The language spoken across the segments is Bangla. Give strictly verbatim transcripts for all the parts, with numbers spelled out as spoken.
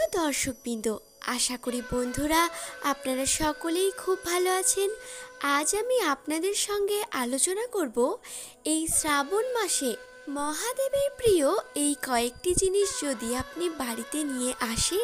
দর্শকবৃন্দ, আশা করি বন্ধুরা আপনারা সকলেই খুব ভালো আছেন। আজ আমি আপনাদের সঙ্গে আলোচনা করব এই শ্রাবণ মাসে মহাদেবের প্রিয় এই কয়েকটি জিনিস যদি আপনি বাড়িতে নিয়ে আসেন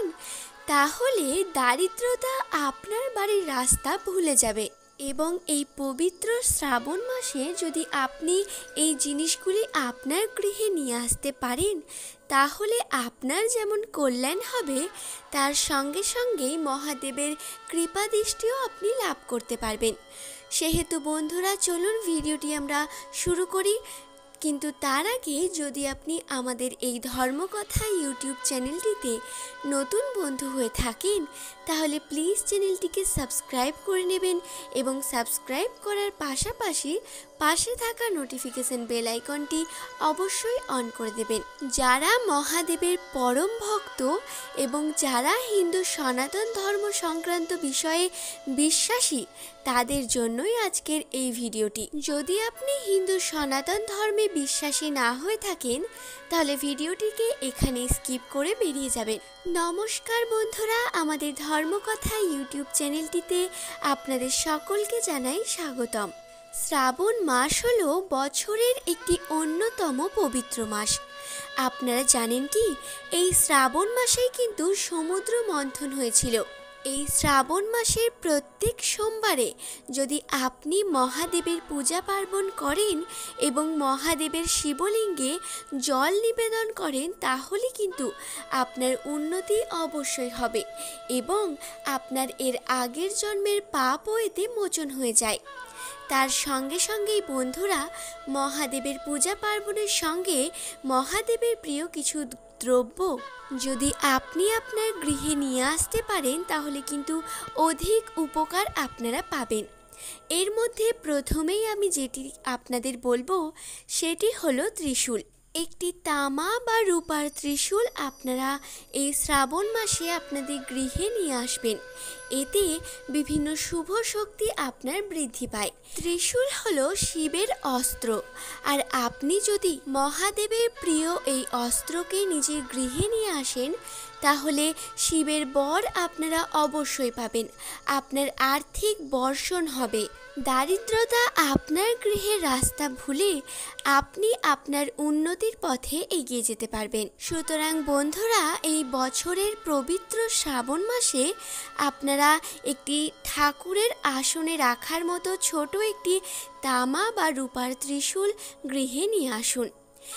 তাহলে দারিদ্রতা আপনার বাড়ির রাস্তা ভুলে যাবে। এবং এই পবিত্র শ্রাবণ মাসে যদি আপনি এই জিনিসগুলি আপনার গৃহে নিয়ে আসতে পারেন তাহলে আপনার যেমন কল্যাণ হবে, তার সঙ্গে সঙ্গেই মহাদেবের কৃপা দৃষ্টিও আপনি লাভ করতে পারবেন। সেহেতু বন্ধুরা চলুন ভিডিওটি আমরা শুরু করি। কিন্তু তার আগে যদি আপনি আমাদের এই ধর্মকথা ইউটিউব চ্যানেলটিতে নতুন বন্ধু হয়ে থাকেন তাহলে প্লিজ চ্যানেলটিকে সাবস্ক্রাইব করে নেবেন এবং সাবস্ক্রাইব করার পাশাপাশি পাশে থাকা নোটিফিকেশন বেল আইকনটি অবশ্যই অন করে দেবেন। যারা মহাদেবের পরম ভক্ত এবং যারা হিন্দু সনাতন ধর্ম সংক্রান্ত বিষয়ে বিশ্বাসী তাদের জন্যই আজকের এই ভিডিওটি। যদি আপনি হিন্দু সনাতন ধর্মে বিশ্বাসী না হয়ে থাকেন তাহলে ভিডিওটিকে এখানে স্কিপ করে বেরিয়ে যাবেন। নমস্কার বন্ধুরা, আমাদের ধর্মকথা ইউটিউব চ্যানেলটিতে আপনাদের সকলকে জানাই স্বাগতম। শ্রাবণ মাস হলো বছরের একটি অন্যতম পবিত্র মাস। আপনারা জানেন কি, এই শ্রাবণ মাসেই কিন্তু সমুদ্র মন্থন হয়েছিল। এই শ্রাবণ মাসের প্রত্যেক সোমবারে যদি আপনি মহাদেবের পূজা পার্বণ করেন এবং মহাদেবের শিবলিঙ্গে জল নিবেদন করেন তাহলে কিন্তু আপনার উন্নতি অবশ্যই হবে এবং আপনার এর আগের জন্মের পাপও এতে মোচন হয়ে যায়। তার সঙ্গে সঙ্গেই বন্ধুরা, মহাদেবের পূজা পার্বণের সঙ্গে মহাদেবের প্রিয় কিছু দ্রব্য যদি আপনি আপনার গৃহে নিয়ে আসতে পারেন তাহলে কিন্তু অধিক উপকার আপনারা পাবেন। এর মধ্যে প্রথমেই আমি যেটি আপনাদের বলবো সেটি হলো ত্রিশূল। একটি তামা বা রূপার ত্রিশূল আপনারা এই শ্রাবণ মাসে আপনাদের গৃহে নিয়ে আসবেন। এতে বিভিন্ন শুভ শক্তি আপনার বৃদ্ধি পায়। ত্রিশূল হলো শিবের অস্ত্র, আর আপনি যদি মহাদেবের প্রিয় এই অস্ত্রকে নিজের গৃহে নিয়ে আসেন তাহলে শিবের বর আপনারা অবশ্যই পাবেন। আপনার আর্থিক বর্ষণ হবে, দারিদ্রতা আপনার গৃহের রাস্তা ভুলে আপনি আপনার উন্নতির পথে এগিয়ে যেতে পারবেন। সুতরাং বন্ধুরা, এই বছরের পবিত্র শ্রাবণ মাসে আপনারা একটি ঠাকুরের আসনে রাখার মতো ছোট একটি তামা বা রূপার ত্রিশূল গৃহে নিয়ে আসুন।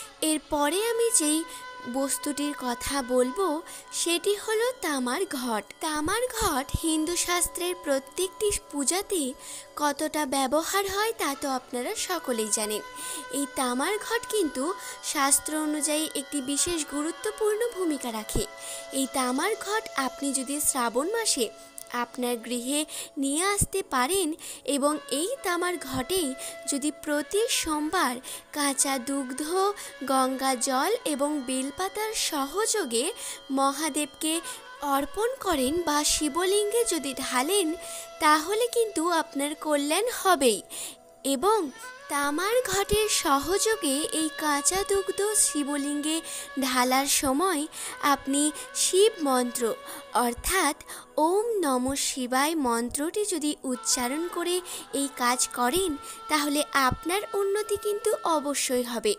এরপরে আমি যেই বস্তুটির কথা বলবো সেটি হলো তামার ঘট। তামার ঘট হিন্দু শাস্ত্রের প্রত্যেকটি পূজাতে কতটা ব্যবহার হয় তা তো আপনারা সকলেই জানেন। এই তামার ঘট কিন্তু শাস্ত্র অনুযায়ী একটি বিশেষ গুরুত্বপূর্ণ ভূমিকা রাখে। এই তামার ঘট আপনি যদি শ্রাবণ মাসে আপনার গৃহে নিয়ে আসতে পারেন এবং এই তামার ঘটে যদি প্রতি সোমবার কাঁচা দুগ্ধ, গঙ্গা জল এবং বেলপাতার সহযোগে মহাদেবকে অর্পণ করেন বা শিবলিঙ্গে যদি ঢালেন তাহলে কিন্তু আপনার কল্যাণ হবেই। এবং তামার ঘটের সহযোগে এই কাঁচা দুগ্ধ শিবলিঙ্গে ঢালার সময় আপনি শিব মন্ত্র অর্থাৎ ওম নমঃ শিবায় মন্ত্রটি যদি উচ্চারণ করে এই কাজ করেন তাহলে আপনার উন্নতি কিন্তু অবশ্যই হবে।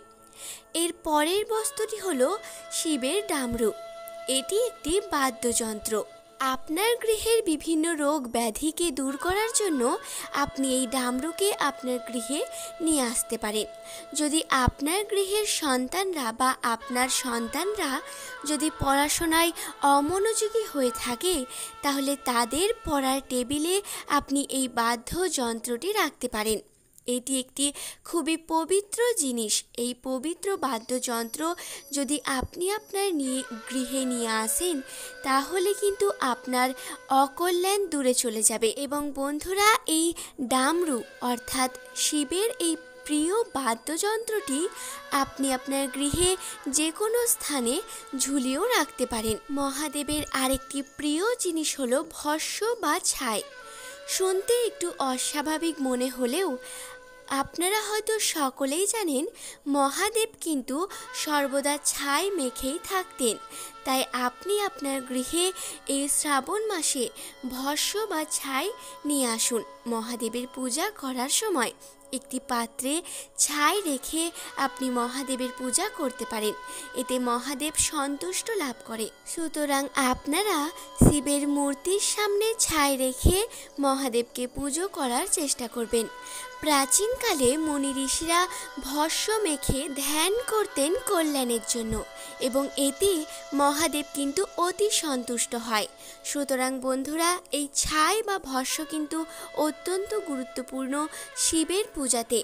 এর পরের বস্তুটি হলো শিবের ডামরু। এটি একটি বাদ্যযন্ত্র। আপনার গৃহের বিভিন্ন রোগ ব্যাধিকে দূর করার জন্য আপনি এই ডামরুকে আপনার গৃহে নিয়ে আসতে পারেন। যদি আপনার গৃহের সন্তানরা বা আপনার সন্তানরা যদি পড়াশোনায় অমনোযোগী হয়ে থাকে তাহলে তাদের পড়ার টেবিলে আপনি এই বাদ্যযন্ত্রটি রাখতে পারেন। এটি একটি খুবই পবিত্র জিনিস। এই পবিত্র বাদ্যযন্ত্র যদি আপনি আপনার নিয়ে গৃহে নিয়ে আসেন তাহলে কিন্তু আপনার অকল্যাণ দূরে চলে যাবে। এবং বন্ধুরা, এই ডামরু অর্থাৎ শিবের এই প্রিয় বাদ্যযন্ত্রটি আপনি আপনার গৃহে যে কোনো স্থানে ঝুলিয়েও রাখতে পারেন। মহাদেবের আরেকটি প্রিয় জিনিস হলো ভস্য বা ছাই। শুনতে একটু অস্বাভাবিক মনে হলেও আপনারা হয়তো সকলেই জানেন মহাদেব কিন্তু সর্বদা ছাই মেখেই থাকতেন। তাই আপনি আপনার গৃহে এই শ্রাবণ মাসে ভস্য বা ছাই নিয়ে আসুন। মহাদেবের পূজা করার সময় একটি পাত্রে ছাই রেখে আপনি মহাদেবের পূজা করতে পারেন, এতে মহাদেব সন্তুষ্ট লাভ করে। সুতরাং আপনারা শিবের মূর্তির সামনে ছাই রেখে মহাদেবকে পুজো করার চেষ্টা করবেন। প্রাচীনকালে মুনি ঋষিরা ভস্য মেখে ধ্যান করতেন কল্যাণের জন্য, এবং এতে মহাদেব কিন্তু অতি সন্তুষ্ট হয়। সুতরাং বন্ধুরা, এই ছাই বা ভস্য কিন্তু অত্যন্ত গুরুত্বপূর্ণ শিবের পূজাতে।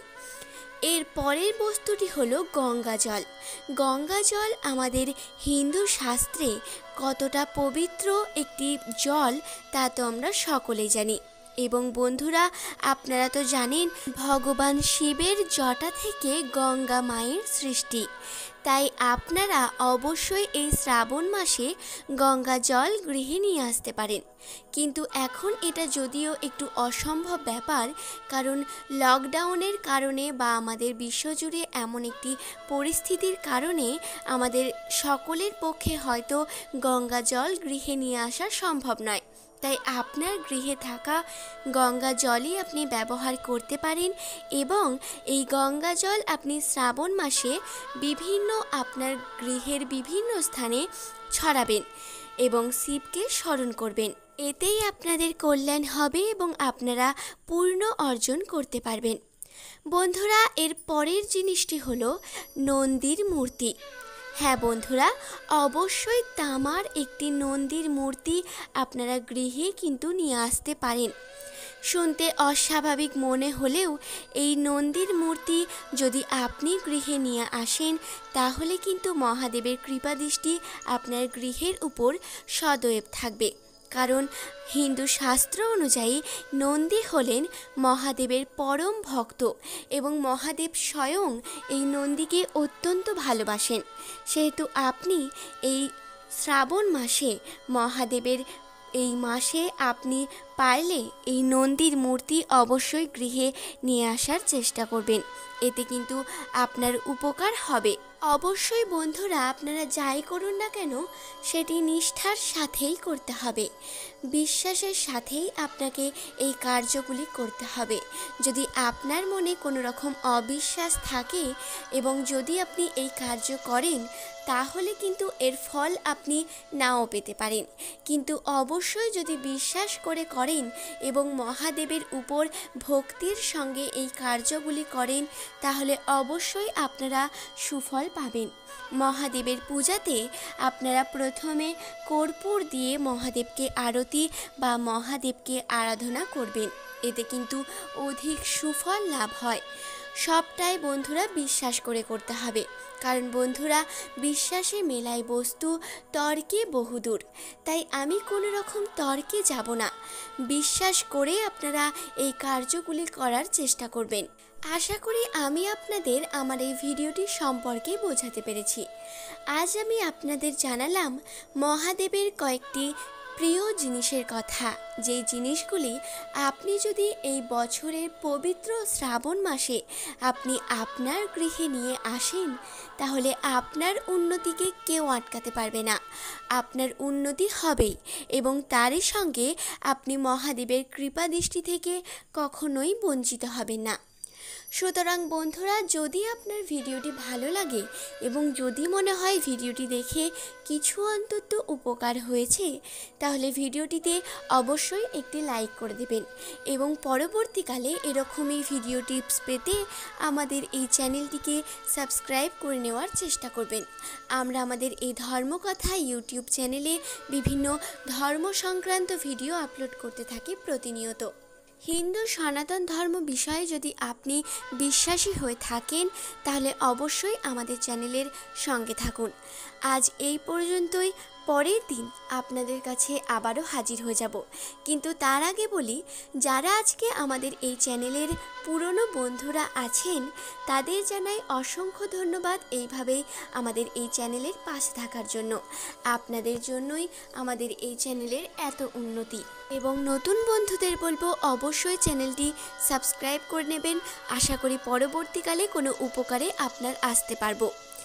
এর পরের বস্তুটি হলো গঙ্গা জল। গঙ্গা জল আমাদের হিন্দু শাস্ত্রে কতটা পবিত্র একটি জল তা তো আমরা সকলেই জানি। এবং বন্ধুরা, আপনারা তো জানেন ভগবান শিবের জটা থেকে গঙ্গা মায়ের সৃষ্টি। তাই আপনারা অবশ্যই এই শ্রাবণ মাসে গঙ্গা জল গৃহে নিয়ে আসতে পারেন। কিন্তু এখন এটা যদিও একটু অসম্ভব ব্যাপার, কারণ লকডাউনের কারণে বা আমাদের বিশ্বজুড়ে এমন একটি পরিস্থিতির কারণে আমাদের সকলের পক্ষে হয়তো গঙ্গা জল গৃহে নিয়ে আসা সম্ভব নয়। তাই আপনার গৃহে থাকা গঙ্গা জলই আপনি ব্যবহার করতে পারেন, এবং এই গঙ্গা জল আপনি শ্রাবণ মাসে বিভিন্ন আপনার গৃহের বিভিন্ন স্থানে ছড়াবেন এবং শিবকে স্মরণ করবেন। এতেই আপনাদের কল্যাণ হবে এবং আপনারা পূর্ণ অর্জন করতে পারবেন। বন্ধুরা, এর পরের জিনিসটি হলো নন্দীর মূর্তি। হ্যাঁ বন্ধুরা, অবশ্যই তামার একটি নন্দীর মূর্তি আপনারা গৃহে কিন্তু নিয়ে আসতে পারেন। শুনতে অস্বাভাবিক মনে হলেও এই নন্দীর মূর্তি যদি আপনি গৃহে নিয়ে আসেন, তাহলে কিন্তু মহাদেবের কৃপাদৃষ্টি আপনার গৃহের উপর সদৈব থাকবে। কারণ হিন্দু শাস্ত্র অনুযায়ী নন্দী হলেন মহাদেবের পরম ভক্ত, এবং মহাদেব স্বয়ং এই নন্দীকে অত্যন্ত ভালোবাসেন। সেহেতু আপনি এই শ্রাবণ মাসে মহাদেবের এই মাসে আপনি পারলে এই নন্দীর মূর্তি অবশ্যই গৃহে নিয়ে আসার চেষ্টা করবেন। এতে কিন্তু আপনার উপকার হবে। অবশ্যই বন্ধুরা, আপনারা যাই করুন না কেন সেটি নিষ্ঠার সাথেই করতে হবে, বিশ্বাসের সাথেই আপনাকে এই কার্যগুলি করতে হবে। যদি আপনার মনে কোনো রকম অবিশ্বাস থাকে এবং যদি আপনি এই কার্য করেন, তাহলে কিন্তু এর ফল আপনি নাও পেতে পারেন। কিন্তু অবশ্যই যদি বিশ্বাস করে করেন এবং মহাদেবের উপর ভক্তির সঙ্গে এই কার্যগুলি করেন, তাহলে অবশ্যই আপনারা সুফল পাবেন। মহাদেবের পূজাতে আপনারা প্রথমে কর্পূর দিয়ে মহাদেবকে আরতি বা মহাদেবকে আরাধনা করবেন, এতে কিন্তু অধিক সুফল লাভ হয়। সবটাই বন্ধুরা বিশ্বাস করে করতে হবে, কারণ বন্ধুরা, বিশ্বাসে মেলায় বস্তু, তর্কে বহুদূর। তাই আমি কোনো রকম তর্কে যাব না, বিশ্বাস করে আপনারা এই কার্যগুলি করার চেষ্টা করবেন। আশা করি আমি আপনাদের আমার এই ভিডিওটি সম্পর্কে বোঝাতে পেরেছি। আজ আমি আপনাদের জানালাম মহাদেবের কয়েকটি প্রিয় জিনিসের কথা, যেই জিনিসগুলি আপনি যদি এই বছরের পবিত্র শ্রাবণ মাসে আপনি আপনার গৃহে নিয়ে আসেন, তাহলে আপনার উন্নতিকে কেউ আটকাতে পারবে না। আপনার উন্নতি হবেই, এবং তারই সঙ্গে আপনি মহাদেবের কৃপাদৃষ্টি থেকে কখনোই বঞ্চিত হবেন না। সুতরাং বন্ধুরা, যদি আপনার ভিডিওটি ভালো লাগে এবং যদি মনে হয় ভিডিওটি দেখে কিছু অন্তত উপকার হয়েছে, তাহলে ভিডিওটিতে অবশ্যই একটি লাইক করে দেবেন, এবং পরবর্তীকালে এরকমই ভিডিও টিপস পেতে আমাদের এই চ্যানেলটিকে সাবস্ক্রাইব করে নেওয়ার চেষ্টা করবেন। আমরা আমাদের এই ধর্মকথা ইউটিউব চ্যানেলে বিভিন্ন ধর্ম সংক্রান্ত ভিডিও আপলোড করতে থাকি প্রতিনিয়ত। হিন্দু সনাতন ধর্ম বিষয়ে যদি আপনি বিশ্বাসী হয়ে থাকেন, তাহলে অবশ্যই আমাদের চ্যানেলের সঙ্গে থাকুন। আজ এই পর্যন্তই। পরের দিন আপনাদের কাছে আবারও হাজির হয়ে যাব, কিন্তু তার আগে বলি, যারা আজকে আমাদের এই চ্যানেলের পুরনো বন্ধুরা আছেন, তাদের জানাই অসংখ্য ধন্যবাদ এইভাবেই আমাদের এই চ্যানেলের পাশে থাকার জন্য। আপনাদের জন্যই আমাদের এই চ্যানেলের এত উন্নতি। এবং নতুন বন্ধুদের বলবো অবশ্যই চ্যানেলটি সাবস্ক্রাইব করে নেবেন। আশা করি পরবর্তীকালে কোনো উপকারে আপনার আসতে পারবো।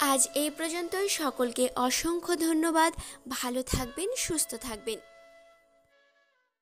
আজ এই পর্যন্তই। সকলকে অসংখ্য ধন্যবাদ। ভালো থাকবেন, সুস্থ থাকবেন।